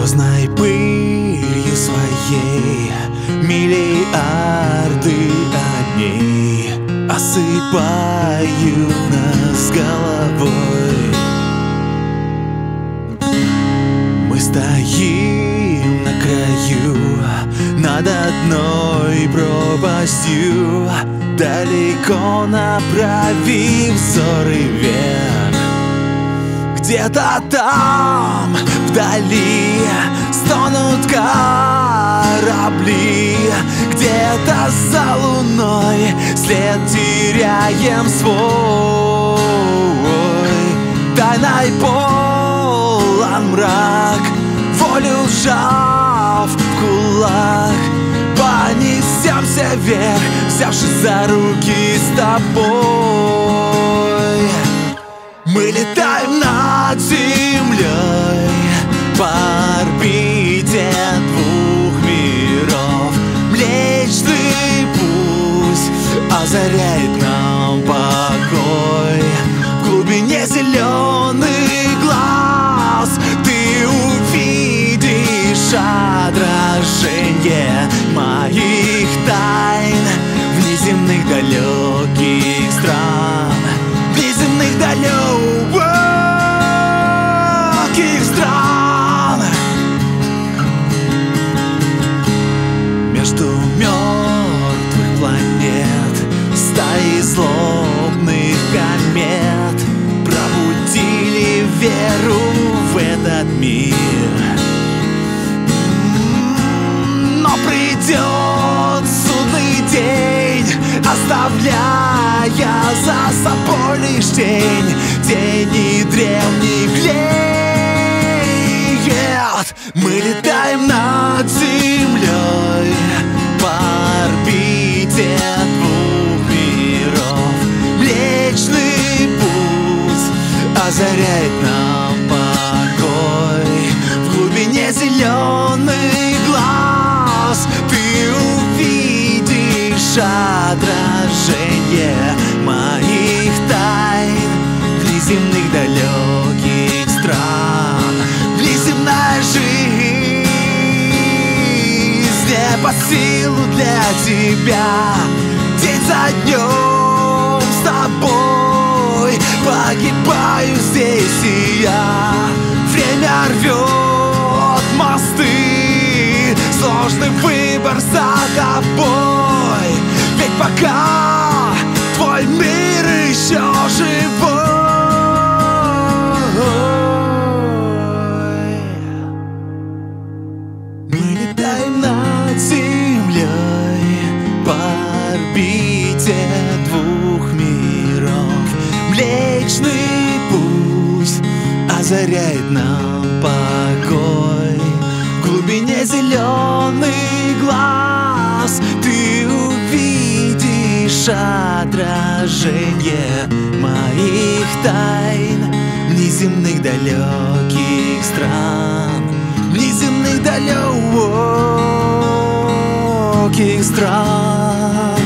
звездной пылью своей миллиарды огней осыпают нас головой. Мы стоим на краю, над одной пропастью, далеко направив взоры вверх. Где-то там, вдали, стонут корабли. Где-то за луной след теряем свой. Тайной полон мрак, волю сжав в кулак, понесемся вверх, взявшись за руки с тобой. Мы летаем над землей по орбите двух миров. Млечный путь озаряет нам покой. В глубине зеленых глаз ты увидишь отражение моих тайн внеземных далеких стран. Внеземных далеких стран. Между мертвых планет стаи злобных комет пробудили веру в этот мир. Но придет судный день, оставляя за собой лишь тень, тени древних лет. Мы летаем над землей по орбите двух миров. Млечный путь озаряет нам покой. В глубине зеленых глаз ты увидишь отражение моих тайн внеземных далеких стран. Внеземная жизнь не по силу для тебя. День за днем с тобой погибаю здесь и я. Время рвет мосты, сложный выбор за тобой. Ведь пока твой мир еще живой. Мы летаем над землей по орбите двух миров. Млечный путь озаряет нам покой. В глубине зеленых глаз ты увидишь отражение моих тайн внеземных далеких стран. Внеземных далеких стран.